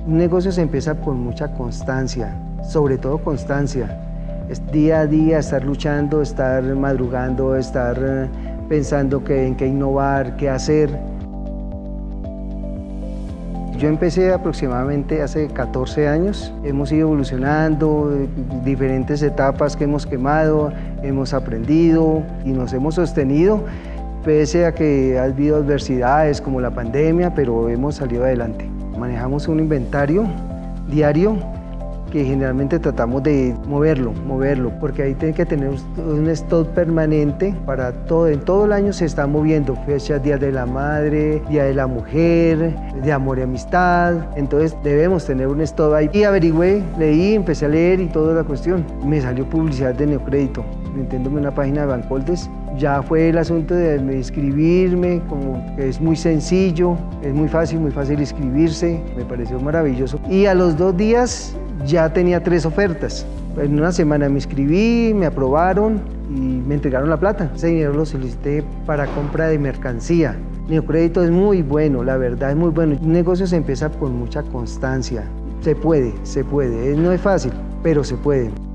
Un negocio se empieza con mucha constancia, sobre todo constancia. Es día a día estar luchando, estar madrugando, estar pensando en qué innovar, qué hacer. Yo empecé aproximadamente hace 14 años. Hemos ido evolucionando, diferentes etapas que hemos quemado, hemos aprendido y nos hemos sostenido, pese a que ha habido adversidades como la pandemia, pero hemos salido adelante. Manejamos un inventario diario que generalmente tratamos de moverlo, porque ahí tiene que tener un stock permanente para todo. En todo el año se está moviendo fechas, Día de la Madre, Día de la Mujer, de Amor y Amistad. Entonces debemos tener un stock ahí. Y averigüé, leí, empecé a leer y toda la cuestión. Me salió publicidad de Neocrédito, metiéndome en una página de Bancoldes. Ya fue el asunto de inscribirme, como que es muy sencillo, es muy fácil inscribirse, me pareció maravilloso. Y a los 2 días ya tenía 3 ofertas. En una semana me inscribí, me aprobaron y me entregaron la plata. Ese dinero lo solicité para compra de mercancía. Neocrédito es muy bueno, la verdad es muy bueno. Un negocio se empieza con mucha constancia. Se puede, no es fácil, pero se puede.